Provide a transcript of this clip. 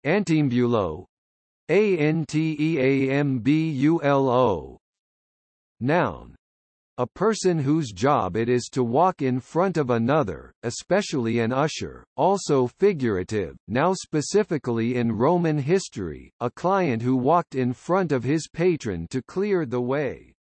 Anteambulo. Anteambulo. Noun. A person whose job it is to walk in front of another, especially an usher, also figurative, now specifically in Roman history, a client who walked in front of his patron to clear the way.